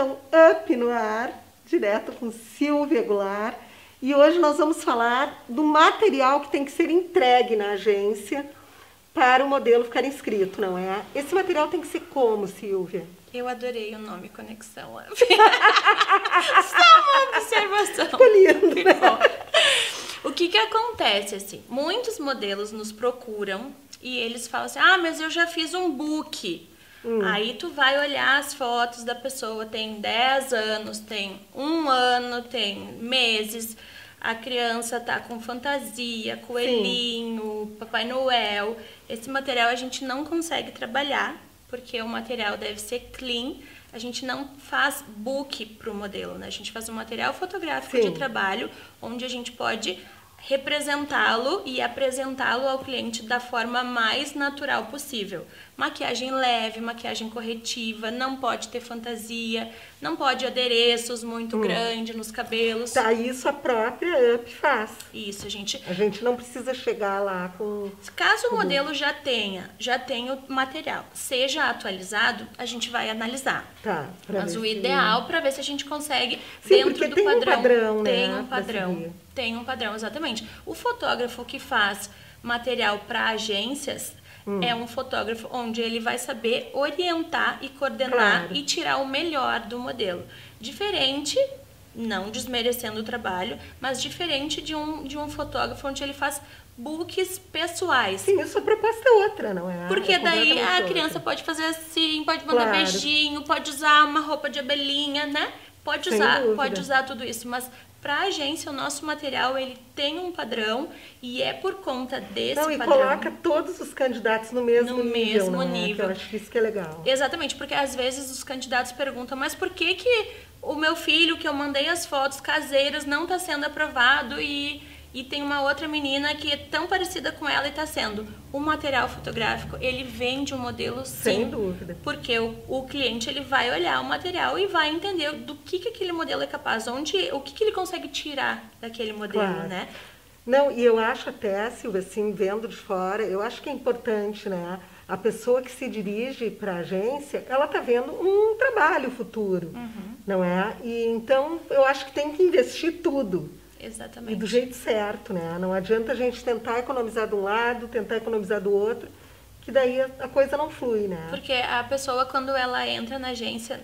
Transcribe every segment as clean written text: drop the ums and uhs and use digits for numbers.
Conexão Up no ar, direto com Silvia Goulart. E hoje nós vamos falar do material que tem que ser entregue na agência para o modelo ficar inscrito, não é? Esse material tem que ser como, Silvia? Eu adorei o nome Conexão Up. Só uma observação. Ficou lindo. O que acontece, assim? Muitos modelos nos procuram e eles falam assim, ah, mas eu já fiz um book. Aí tu vai olhar as fotos da pessoa, tem 10 anos, tem 1 ano, tem meses, a criança tá com fantasia, coelhinho, Sim. Papai Noel. Esse material a gente não consegue trabalhar, porque o material deve ser clean. A gente não faz book pro modelo, né? A gente faz um material fotográfico Sim. de trabalho, onde a gente pode representá-lo e apresentá-lo ao cliente da forma mais natural possível. Maquiagem leve, maquiagem corretiva, não pode ter fantasia, não pode adereços muito grandes nos cabelos. Tá, isso a própria Up faz. Isso, a gente não precisa chegar lá com... Caso o modelo já tenha o material, seja atualizado, a gente vai analisar. Tá. Mas o ideal para ver se a gente consegue, Sim, dentro do tem padrão, um padrão, tem né, um padrão. Tem um padrão, exatamente. O fotógrafo que faz material para agências é um fotógrafo onde ele vai saber orientar e coordenar e tirar o melhor do modelo. Diferente, não desmerecendo o trabalho, mas diferente de um fotógrafo onde ele faz books pessoais. Sim, a sua proposta é outra, não é? Porque daí a criança pode fazer assim, pode mandar beijinho, pode usar uma roupa de abelhinha, né? Pode usar tudo isso, mas para a agência o nosso material ele tem um padrão e é por conta desse padrão. E coloca todos os candidatos no mesmo nível, né? Que eu acho isso que é legal. Exatamente, porque às vezes os candidatos perguntam, mas por que o meu filho, que eu mandei as fotos caseiras, não está sendo aprovado e tem uma outra menina que é tão parecida com ela e está sendo? O material fotográfico, ele vende um modelo, sim. Sem dúvida. Porque o cliente ele vai olhar o material e vai entender do que aquele modelo é capaz, o que ele consegue tirar daquele modelo, né? Não, e eu acho até, Silvia, assim, vendo de fora, eu acho que é importante, né? A pessoa que se dirige para a agência, ela está vendo um trabalho futuro, não é? E então, eu acho que tem que investir tudo. Exatamente. E do jeito certo, né? Não adianta a gente tentar economizar de um lado, tentar economizar do outro, que daí a coisa não flui, né? Porque a pessoa, quando ela entra na agência,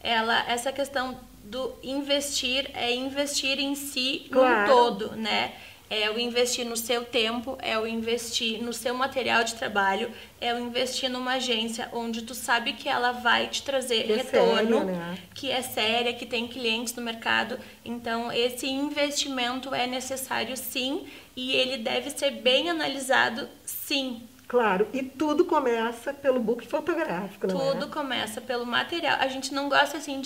essa questão do investir é investir em si no todo, né? É o investir no seu tempo, é o investir no seu material de trabalho, é o investir numa agência onde tu sabe que ela vai te trazer retorno, sério, né? Que é séria, que tem clientes no mercado. Então, esse investimento é necessário, sim, e ele deve ser bem analisado, sim. Claro, e tudo começa pelo book fotográfico, não é? Tudo começa pelo material. A gente não gosta, assim,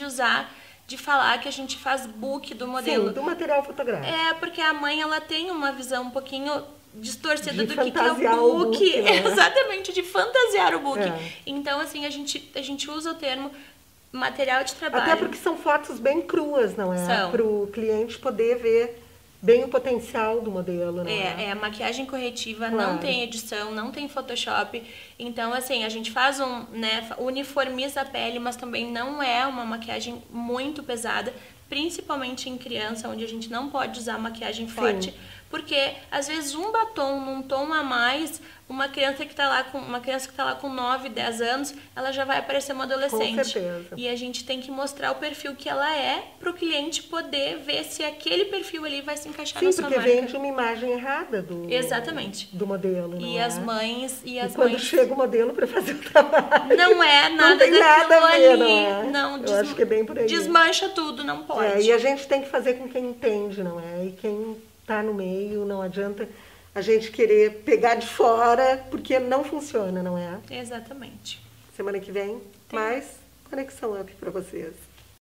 de falar que a gente faz book do modelo. Sim, do material fotográfico. É, porque a mãe, ela tem uma visão um pouquinho distorcida de do que é o book. Né? Exatamente, de fantasiar o book. Então, assim, a gente usa o termo material de trabalho. Até porque são fotos bem cruas, não é? Para o cliente poder ver bem o potencial do modelo, né? É maquiagem corretiva, não tem edição, não tem Photoshop. Então, assim, a gente faz uniformiza a pele, mas também não é uma maquiagem muito pesada, principalmente em criança, onde a gente não pode usar maquiagem forte, porque às vezes um batom num tom a mais, uma criança que tá lá com 9, 10 anos, ela já vai parecer uma adolescente. Com certeza. E a gente tem que mostrar o perfil que ela é para o cliente poder ver se aquele perfil ali vai se encaixar na sua marca. Sim, porque vende uma imagem errada do modelo, E as mães quando chega o modelo para fazer o trabalho, não é nada não tem nada a ver, ali. Eu acho que é bem por aí. Desmancha tudo, não pode. E a gente tem que fazer com quem entende, não é? E quem está no meio, não adianta a gente querer pegar de fora, porque não funciona, não é? Exatamente. Semana que vem, mais Conexão Up para vocês.